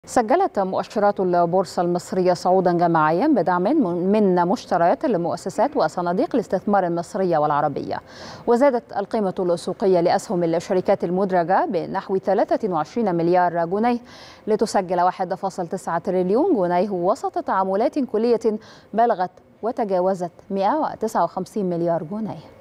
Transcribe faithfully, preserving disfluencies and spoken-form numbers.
سجلت مؤشرات البورصة المصرية صعودا جماعيا بدعم من مشتريات المؤسسات وصناديق الاستثمار المصرية والعربية، وزادت القيمة السوقية لأسهم الشركات المدرجة بنحو ثلاثة وعشرين مليار جنيه لتسجل واحد فاصلة تسعة تريليون جنيه وسط تعاملات كلية بلغت وتجاوزت مئة وتسعة وخمسين مليار جنيه.